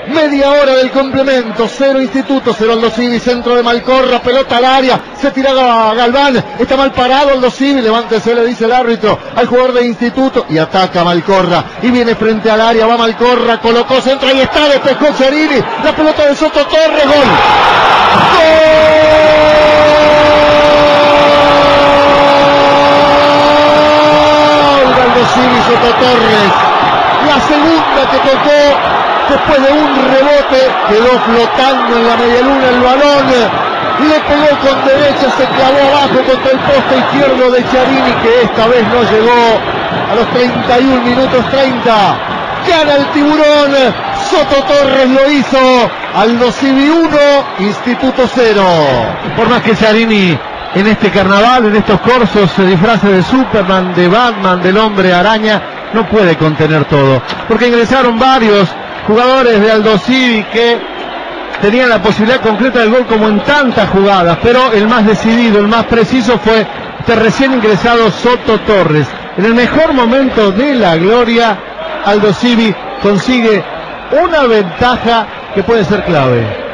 Media hora del complemento, 0 Instituto, 0 Aldo Civi, centro de Malcorra, pelota al área, se tiraba Galván, está mal parado Aldo Civi, levántese, le dice el árbitro al jugador de Instituto y ataca Malcorra y viene frente al área, va Malcorra, colocó centro, ahí está, despejó Chiarini, la pelota de Soto Torres, gol. ¡Gol! Aldo Civi, Soto Torres, la segunda que tocó. Después de un rebote, quedó flotando en la medialuna el balón, le pegó con derecha, se clavó abajo contra el poste izquierdo de Chiarini, que esta vez no llegó a los 31 minutos 30. Gana el Tiburón, Soto Torres lo hizo, Aldo Civi 1, Instituto 0. Por más que Chiarini en este carnaval, en estos corsos, se disfrace de Superman, de Batman, del Hombre Araña, no puede contener todo, porque ingresaron varios jugadores de Aldo Civi que tenían la posibilidad concreta del gol como en tantas jugadas, pero el más decidido, el más preciso fue este recién ingresado Soto Torres. En el mejor momento de la gloria, Aldo Civi consigue una ventaja que puede ser clave.